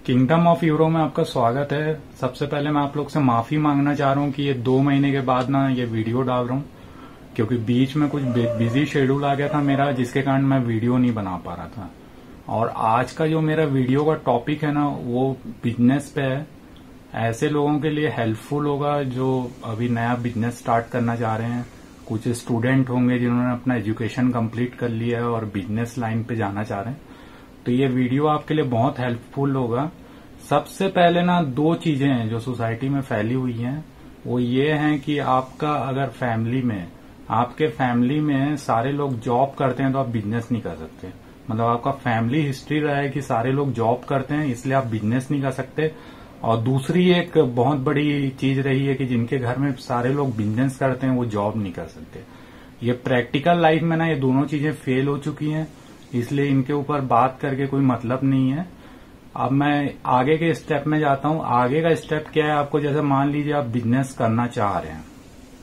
Kingdom of euro में आपका स्वागत है। सबसे पहले मैं आप लोग से माफी मांगना चाह रहा हूँ कि ये 2 महीने के बाद ना ये वीडियो डाल रहा हूँ, क्योंकि बीच में कुछ बिजी शेड्यूल आ गया था मेरा, जिसके कारण मैं वीडियो नहीं बना पा रहा था। और आज का जो मेरा वीडियो का टॉपिक है ना, वो बिजनेस पे है। ऐसे लोगों के लिए हेल्पफुल होगा जो अभी नया बिजनेस स्टार्ट करना चाह रहे हैं। कुछ स्टूडेंट होंगे जिन्होंने अपना एजुकेशन कंप्लीट कर लिया है और बिजनेस लाइन पे जाना चाह रहे हैं, तो ये वीडियो आपके लिए बहुत हेल्पफुल होगा। सबसे पहले ना 2 चीजें हैं जो सोसाइटी में फैली हुई हैं, वो ये हैं कि आपका अगर आपके फैमिली में सारे लोग जॉब करते हैं तो आप बिजनेस नहीं कर सकते। मतलब आपका फैमिली हिस्ट्री रहा है कि सारे लोग जॉब करते हैं, इसलिए आप बिजनेस नहीं कर सकते। और दूसरी एक बहुत बड़ी चीज रही है कि जिनके घर में सारे लोग बिजनेस करते हैं वो जॉब नहीं कर सकते। ये प्रैक्टिकल लाइफ में ना ये दोनों चीजें फेल हो चुकी हैं, इसलिए इनके ऊपर बात करके कोई मतलब नहीं है। अब मैं आगे के स्टेप में जाता हूं। आगे का स्टेप क्या है, आपको जैसे मान लीजिए आप बिजनेस करना चाह रहे हैं,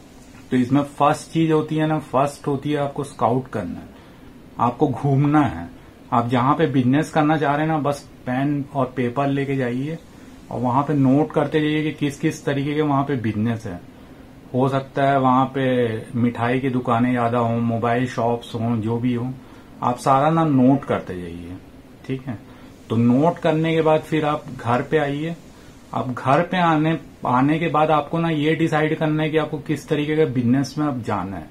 तो इसमें फर्स्ट चीज होती है ना, आपको स्काउट करना है, आपको घूमना है। आप जहां पे बिजनेस करना चाह रहे हैं ना, बस पेन और पेपर लेके जाइए और वहां पे नोट करते जाइए कि किस किस तरीके के वहां पे बिजनेस है। हो सकता है वहां पे मिठाई की दुकानें ज्यादा हों, मोबाइल शॉप्स हों, जो भी हो, आप सारा ना नोट करते जाइए। ठीक है, तो नोट करने के बाद फिर आप घर पे आइए। अब घर पे आने के बाद आपको ना ये डिसाइड करना है कि आपको किस तरीके का बिजनेस में अब जाना है।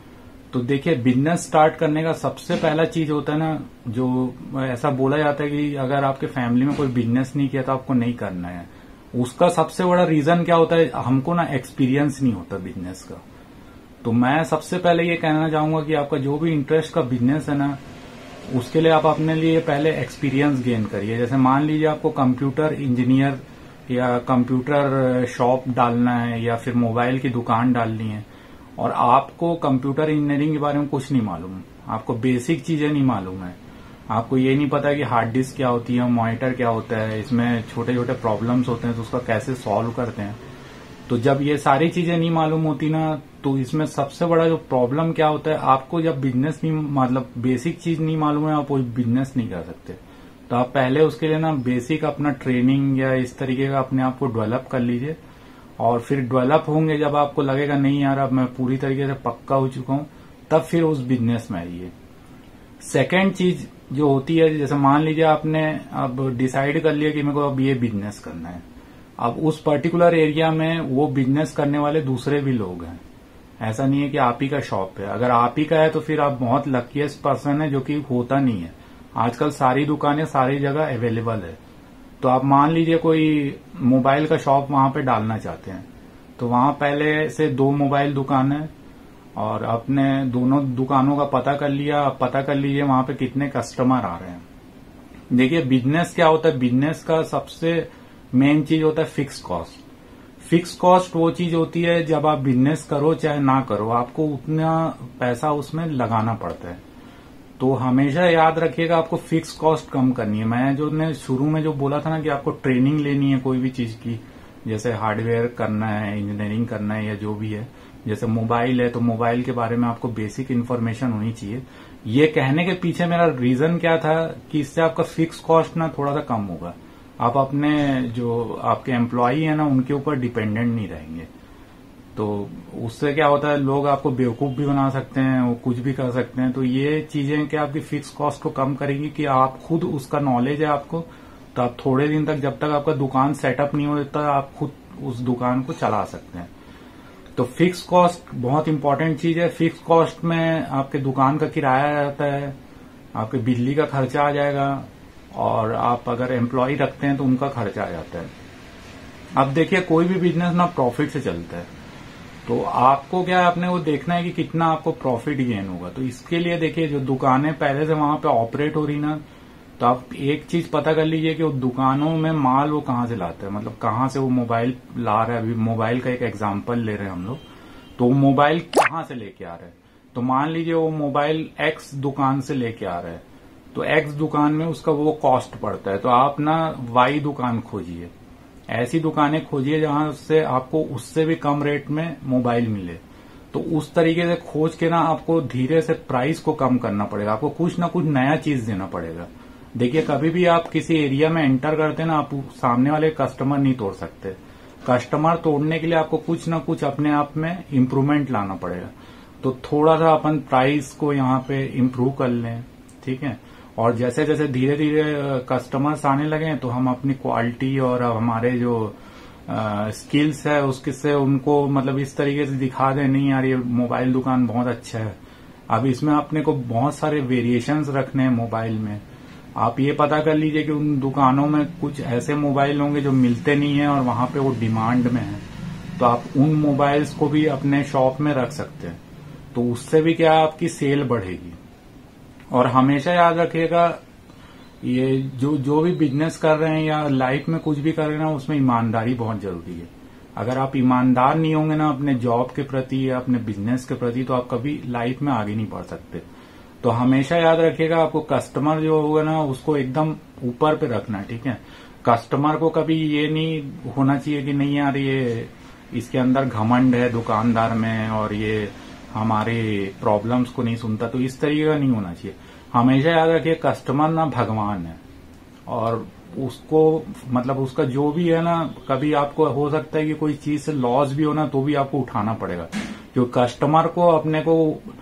तो देखिए, बिजनेस स्टार्ट करने का सबसे पहला चीज होता है ना, जो ऐसा बोला जाता है कि अगर आपके फैमिली में कोई बिजनेस नहीं किया तो आपको नहीं करना है। उसका सबसे बड़ा रीजन क्या होता है, हमको ना एक्सपीरियंस नहीं होता बिजनेस का। तो मैं सबसे पहले ये कहना चाहूंगा कि आपका जो भी इंटरेस्ट का बिजनेस है ना, उसके लिए आप अपने लिए पहले एक्सपीरियंस गेन करिए। जैसे मान लीजिए आपको कंप्यूटर इंजीनियर या कंप्यूटर शॉप डालना है या फिर मोबाइल की दुकान डालनी है, और आपको कंप्यूटर इंजीनियरिंग के बारे में कुछ नहीं मालूम, आपको बेसिक चीजें नहीं मालूम है, आपको ये नहीं पता कि हार्ड डिस्क क्या होती है, मॉनिटर क्या होता है, इसमें छोटे छोटे प्रॉब्लम्स होते हैं तो उसका कैसे सॉल्व करते हैं। तो जब ये सारी चीजें नहीं मालूम होती ना, तो इसमें सबसे बड़ा जो प्रॉब्लम क्या होता है, आपको जब बिजनेस नहीं, मतलब बेसिक चीज नहीं मालूम है, आप कोई बिजनेस नहीं कर सकते। तो आप पहले उसके लिए ना बेसिक अपना ट्रेनिंग या इस तरीके का अपने आप को डेवलप कर लीजिए। और फिर डेवलप होंगे, जब आपको लगेगा नहीं यार अब मैं पूरी तरीके से पक्का हो चुका हूं, तब फिर उस बिजनेस में आइए। सेकेंड चीज जो होती है, जैसे मान लीजिए आपने अब डिसाइड कर लिया कि मेरे को अब ये बिजनेस करना है। अब उस पर्टिकुलर एरिया में वो बिजनेस करने वाले दूसरे भी लोग हैं, ऐसा नहीं है कि आप ही का शॉप है। अगर आप ही का है तो फिर आप बहुत लकीएस्ट पर्सन है, जो कि होता नहीं है। आजकल सारी दुकानें सारी जगह अवेलेबल है। तो आप मान लीजिए कोई मोबाइल का शॉप वहां पे डालना चाहते हैं, तो वहां पहले से 2 मोबाइल दुकान है, और अपने दोनों दुकानों का पता कर लिया। आप पता कर लीजिए वहां पे कितने कस्टमर आ रहे हैं। देखिए, बिजनेस क्या होता है, बिजनेस का सबसे मेन चीज होता है फिक्स कॉस्ट। फिक्स कॉस्ट वो चीज होती है, जब आप बिजनेस करो चाहे ना करो, आपको उतना पैसा उसमें लगाना पड़ता है। तो हमेशा याद रखिएगा, आपको फिक्स कॉस्ट कम करनी है। मैं शुरू में जो बोला था ना कि आपको ट्रेनिंग लेनी है कोई भी चीज की, जैसे हार्डवेयर करना है, इंजीनियरिंग करना है, या जो भी है। जैसे मोबाइल है तो मोबाइल के बारे में आपको बेसिक इन्फॉर्मेशन होनी चाहिए। ये कहने के पीछे मेरा रीजन क्या था कि इससे आपका फिक्स कॉस्ट ना थोड़ा सा कम होगा। आप अपने जो आपके एम्प्लॉई है ना, उनके ऊपर डिपेंडेंट नहीं रहेंगे। तो उससे क्या होता है, लोग आपको बेवकूफ भी बना सकते हैं, वो कुछ भी कर सकते हैं। तो ये चीजें क्या आपकी फिक्स कॉस्ट को कम करेगी कि आप खुद उसका नॉलेज है आपको, तो आप थोड़े दिन तक, जब तक आपका दुकान सेटअप नहीं होता, आप खुद उस दुकान को चला सकते हैं। तो फिक्स कॉस्ट बहुत इंपॉर्टेंट चीज है। फिक्स कॉस्ट में आपके दुकान का किराया रहता है, आपके बिजली का खर्चा आ जाएगा, और आप अगर एम्प्लॉय रखते हैं तो उनका खर्चा आ जाता है। अब देखिए, कोई भी बिजनेस ना प्रॉफिट से चलता है, तो आपको क्या है, अपने को देखना है कि कितना आपको प्रॉफिट गेन होगा। तो इसके लिए देखिए, जो दुकानें पहले से वहां पे ऑपरेट हो रही ना, तो आप एक चीज पता कर लीजिए कि वो दुकानों में माल वो कहाँ से लाते हैं, मतलब कहाँ से वो मोबाइल ला रहा है। अभी मोबाइल का एक एग्जांपल ले रहे हैं हम लोग, तो वो मोबाइल कहाँ से लेके आ रहे हैं। तो मान लीजिए वो मोबाइल एक्स दुकान से लेके आ रहा है, तो एक्स दुकान में उसका वो कॉस्ट पड़ता है। तो आप ना वाई दुकान खोजिए, ऐसी दुकानें खोजिए जहां से आपको उससे भी कम रेट में मोबाइल मिले। तो उस तरीके से खोज के ना आपको धीरे से प्राइस को कम करना पड़ेगा, आपको कुछ ना कुछ नया चीज देना पड़ेगा। देखिए कभी भी आप किसी एरिया में एंटर करते हैं ना, आप सामने वाले कस्टमर नहीं तोड़ सकते। कस्टमर तोड़ने के लिए आपको कुछ ना कुछ अपने आप में इम्प्रूवमेंट लाना पड़ेगा। तो थोड़ा सा अपन प्राइस को यहाँ पे इम्प्रूव कर लें, ठीक है। और जैसे जैसे धीरे धीरे कस्टमर्स आने लगे तो हम अपनी क्वालिटी और हमारे जो स्किल्स है उसके से उनको मतलब इस तरीके से दिखा दें, नहीं यार ये मोबाइल दुकान बहुत अच्छा है। अब इसमें अपने को बहुत सारे वेरिएशंस रखने हैं मोबाइल में। आप ये पता कर लीजिए कि उन दुकानों में कुछ ऐसे मोबाइल होंगे जो मिलते नहीं है और वहां पे वो डिमांड में है, तो आप उन मोबाइल्स को भी अपने शॉप में रख सकते हैं। तो उससे भी क्या आपकी सेल बढ़ेगी। और हमेशा याद रखिएगा, ये जो भी बिजनेस कर रहे हैं या लाइफ में कुछ भी कर रहे हैं ना, उसमें ईमानदारी बहुत जरूरी है। अगर आप ईमानदार नहीं होंगे ना अपने जॉब के प्रति या अपने बिजनेस के प्रति, तो आप कभी लाइफ में आगे नहीं बढ़ सकते। तो हमेशा याद रखिएगा, आपको कस्टमर जो होगा ना उसको एकदम ऊपर पे रखना है, ठीक है। कस्टमर को कभी ये नहीं होना चाहिए कि नहीं यार ये इसके अंदर घमंड है दुकानदार में और ये हमारे प्रॉब्लम्स को नहीं सुनता, तो इस तरीके का नहीं होना चाहिए। हमेशा याद रखिए कस्टमर ना भगवान है, और उसको मतलब उसका जो भी है ना, कभी आपको हो सकता है कि कोई चीज से लॉस भी हो ना तो भी आपको उठाना पड़ेगा, क्योंकि कस्टमर को अपने को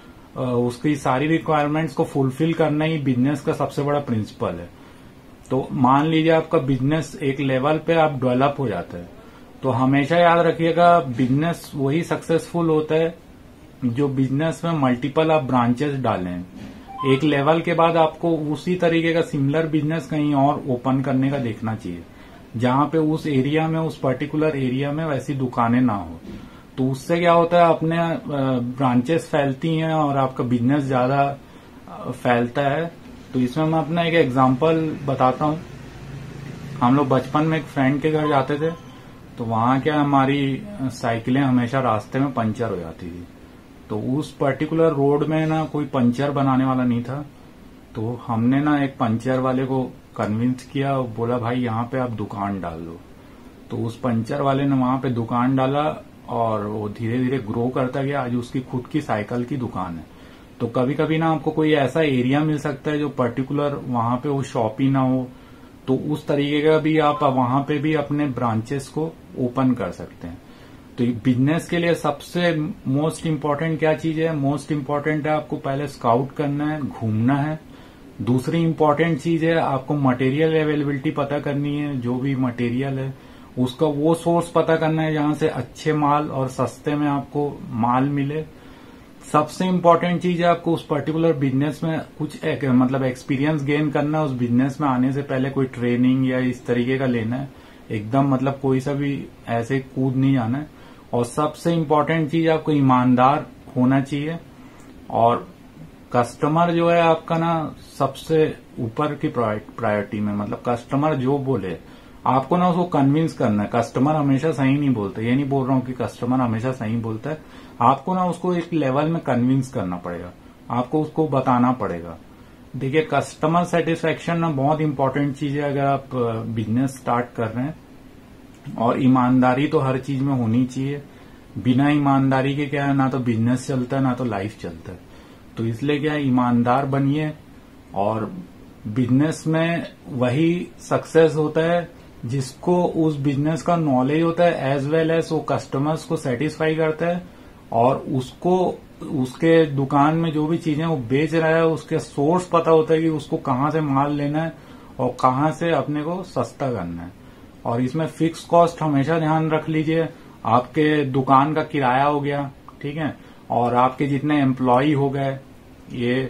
उसकी सारी रिक्वायरमेंट्स को फुलफिल करना ही बिजनेस का सबसे बड़ा प्रिंसिपल है। तो मान लीजिए आपका बिजनेस एक लेवल पे आप डेवलप हो जाता है, तो हमेशा याद रखिएगा बिजनेस वही सक्सेसफुल होता है जो बिजनेस में मल्टीपल आप ब्रांचेस डालें। एक लेवल के बाद आपको उसी तरीके का सिमिलर बिजनेस कहीं और ओपन करने का देखना चाहिए, जहां पे उस एरिया में, उस पर्टिकुलर एरिया में वैसी दुकानें ना हो। तो उससे क्या होता है, अपने ब्रांचेस फैलती हैं और आपका बिजनेस ज्यादा फैलता है। तो इसमें मैं अपना एक एग्जांपल बताता हूँ। हम लोग बचपन में एक फ्रेंड के घर जाते थे, तो वहां क्या हमारी साइकिलें हमेशा रास्ते में पंचर हो जाती थी। तो उस पर्टिकुलर रोड में ना कोई पंचर बनाने वाला नहीं था, तो हमने ना एक पंचर वाले को कन्विंस किया, बोला भाई यहाँ पे आप दुकान डाल दो। तो उस पंचर वाले ने वहां पे दुकान डाला और वो धीरे धीरे ग्रो करता गया। आज उसकी खुद की साइकिल की दुकान है। तो कभी कभी ना आपको कोई ऐसा एरिया मिल सकता है जो पर्टिकुलर वहां पे वो शॉप ही ना हो, तो उस तरीके का भी आप वहां पे भी अपने ब्रांचेस को ओपन कर सकते हैं। तो बिजनेस के लिए सबसे मोस्ट इम्पोर्टेंट क्या चीज है? मोस्ट इम्पोर्टेंट है आपको पहले स्काउट करना है, घूमना है। दूसरी इम्पोर्टेंट चीज है आपको मटेरियल अवेलेबिलिटी पता करनी है। जो भी मटेरियल है उसका वो सोर्स पता करना है जहां से अच्छे माल और सस्ते में आपको माल मिले। सबसे इम्पोर्टेंट चीज है आपको उस पर्टिकुलर बिजनेस में कुछ मतलब एक्सपीरियंस गेन करना है। उस बिजनेस में आने से पहले कोई ट्रेनिंग या इस तरीके का लेना है, एकदम मतलब कोई सा भी ऐसे कूद नहीं जाना है। और सबसे इम्पोर्टेंट चीज आपको ईमानदार होना चाहिए। और कस्टमर जो है आपका ना सबसे ऊपर की प्रायोरिटी में, मतलब कस्टमर जो बोले आपको ना उसको कन्विंस करना है। कस्टमर हमेशा सही नहीं बोलते, ये नहीं बोल रहा हूं कि कस्टमर हमेशा सही बोलता है। आपको ना उसको एक लेवल में कन्विंस करना पड़ेगा, आपको उसको बताना पड़ेगा। देखिए कस्टमर सेटिस्फेक्शन ना बहुत इंपॉर्टेंट चीज है अगर आप बिजनेस स्टार्ट कर रहे हैं। और ईमानदारी तो हर चीज में होनी चाहिए। बिना ईमानदारी के क्या है, ना तो बिजनेस चलता है ना तो लाइफ चलता है। तो इसलिए क्या है, ईमानदार बनिए। और बिजनेस में वही सक्सेस होता है जिसको उस बिजनेस का नॉलेज होता है, एज वेल एज वो कस्टमर्स को सेटिस्फाई करता है और उसको उसके दुकान में जो भी चीजें वो बेच रहा है उसके सोर्स पता होता है कि उसको कहाँ से माल लेना है और कहाँ से अपने को सस्ता करना है। और इसमें फिक्स कॉस्ट हमेशा ध्यान रख लीजिए। आपके दुकान का किराया हो गया, ठीक है, और आपके जितने एम्प्लॉय हो गए ये,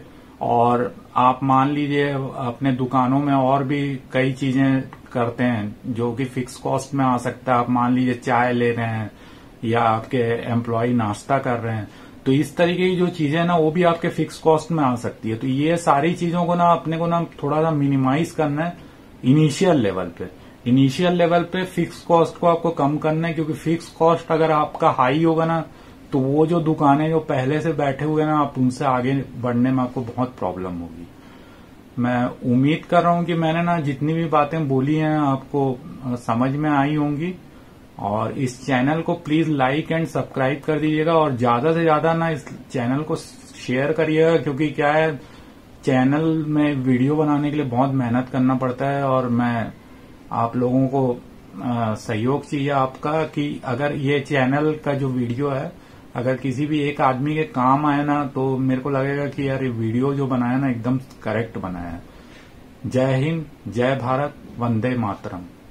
और आप मान लीजिए अपने दुकानों में और भी कई चीजें करते हैं जो कि फिक्स कॉस्ट में आ सकता है। आप मान लीजिए चाय ले रहे हैं या आपके एम्प्लॉय नाश्ता कर रहे हैं, तो इस तरीके की जो चीजें ना वो भी आपके फिक्स कॉस्ट में आ सकती है। तो ये सारी चीजों को ना अपने को ना थोड़ा सा मिनिमाइज करना है इनिशियल लेवल पे। इनिशियल लेवल पे फिक्स कॉस्ट को आपको कम करना है, क्योंकि फिक्स कॉस्ट अगर आपका हाई होगा ना तो वो जो दुकानें जो पहले से बैठे हुए ना आप उनसे आगे बढ़ने में आपको बहुत प्रॉब्लम होगी। मैं उम्मीद कर रहा हूं कि मैंने ना जितनी भी बातें बोली हैं आपको समझ में आई होंगी। और इस चैनल को प्लीज लाइक एंड सब्सक्राइब कर दीजिएगा और ज्यादा से ज्यादा ना इस चैनल को शेयर करिएगा, क्योंकि क्या है चैनल में वीडियो बनाने के लिए बहुत मेहनत करना पड़ता है, और मैं आप लोगों को सहयोग चाहिए आपका कि अगर ये चैनल का जो वीडियो है अगर किसी भी एक आदमी के काम आए ना, तो मेरे को लगेगा कि यार ये वीडियो जो बनाया ना एकदम करेक्ट बनाया है। जय हिंद, जय भारत, वंदे मातरम।